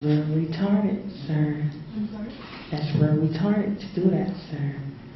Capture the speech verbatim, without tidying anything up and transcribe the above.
We're retarded, sir. I'm sorry? That's we're retarded to do that, sir.